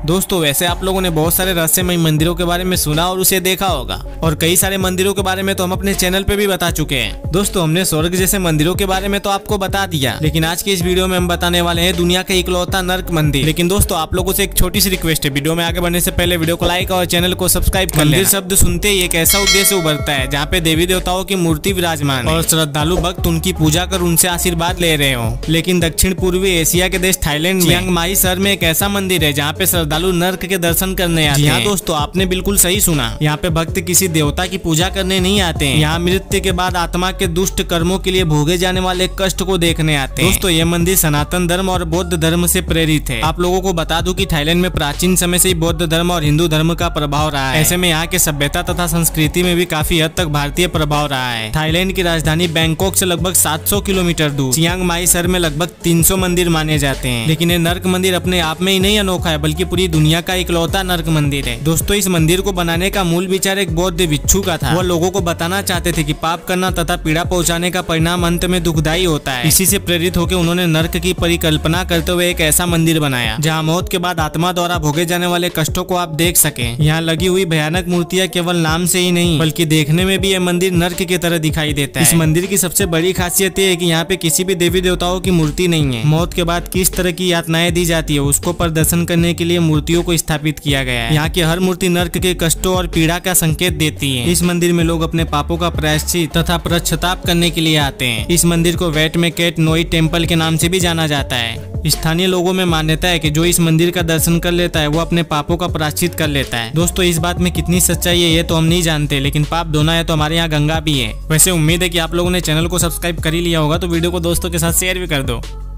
दोस्तों वैसे आप लोगों ने बहुत सारे रहस्यमय मंदिरों के बारे में सुना और उसे देखा होगा, और कई सारे मंदिरों के बारे में तो हम अपने चैनल पे भी बता चुके हैं। दोस्तों हमने स्वर्ग जैसे मंदिरों के बारे में तो आपको बता दिया, लेकिन आज की इस वीडियो में हम बताने वाले हैं दुनिया का इकलौता नर्क मंदिर। लेकिन दोस्तों आप लोगों से एक छोटी सी रिक्वेस्ट है, वीडियो में आगे बढ़ने से पहले वीडियो को लाइक और चैनल को सब्सक्राइब कर लेना। मंदिर शब्द सुनते ही एक ऐसा उद्देश्य उभरता है जहाँ पे देवी देवताओं की मूर्ति विराजमान और श्रद्धालु भक्त उनकी पूजा कर उनसे आशीर्वाद ले रहे हो। लेकिन दक्षिण पूर्वी एशिया के देश थाईलैंड में चियांग माई शहर में एक ऐसा मंदिर है जहाँ पे श्रद्धालु नर्क के दर्शन करने आते हैं। यहाँ दोस्तों आपने बिल्कुल सही सुना, यहाँ पे भक्त किसी देवता की पूजा करने नहीं आते हैं। यहाँ मृत्यु के बाद आत्मा के दुष्ट कर्मों के लिए भोगे जाने वाले कष्ट को देखने आते हैं। दोस्तों ये मंदिर सनातन धर्म और बौद्ध धर्म से प्रेरित है। आप लोगों को बता दूं कि थाईलैंड में प्राचीन समय से ही बौद्ध धर्म और हिंदू धर्म का प्रभाव रहा है। ऐसे में यहाँ के सभ्यता तथा संस्कृति में भी काफी हद तक भारतीय प्रभाव रहा है। थाईलैंड की राजधानी बैंकॉक से लगभग 700 किलोमीटर दूर चियांग माई शहर में लगभग 300 मंदिर माने जाते हैं। लेकिन ये नर्क मंदिर अपने आप में ही नहीं अनोखा है, बल्कि पूरी दुनिया का इकलौता नर्क मंदिर है। दोस्तों इस मंदिर को बनाने का मूल विचार एक बौद्ध भिक्षु का था। वह लोगों को बताना चाहते थे कि पाप करना तथा पीड़ा पहुंचाने का परिणाम अंत में दुखदायी होता है। इसी से प्रेरित होकर उन्होंने नर्क की परिकल्पना करते हुए एक ऐसा मंदिर बनाया जहां मौत के बाद आत्मा द्वारा भोगे जाने वाले कष्टों को आप देख सकें। यहाँ लगी हुई भयानक मूर्तियां केवल नाम से ही नहीं बल्कि देखने में भी यह मंदिर नर्क की तरह दिखाई देता है। इस मंदिर की सबसे बड़ी खासियत ये है कि यहाँ पे किसी भी देवी देवताओं की मूर्ति नहीं है। मौत के बाद किस तरह की यातनाएं दी जाती है उसको प्रदर्शन करने के लिए मूर्तियों को स्थापित किया गया है। यहाँ की हर मूर्ति नर्क के कष्टों और पीड़ा का संकेत देती है। इस मंदिर में लोग अपने पापों का प्रायश्चित तथा पश्चाताप करने के लिए आते हैं। इस मंदिर को वेट में केट नोई टेम्पल के नाम से भी जाना जाता है। स्थानीय लोगों में मान्यता है कि जो इस मंदिर का दर्शन कर लेता है वो अपने पापों का प्रायश्चित कर लेता है। दोस्तों इस बात में कितनी सच्चाई है ये तो हम नहीं जानते, लेकिन पाप धोना है तो हमारे यहाँ गंगा भी है। वैसे उम्मीद है कि आप लोगों ने चैनल को सब्सक्राइब कर ही लिया होगा, तो वीडियो को दोस्तों के साथ शेयर भी कर दो।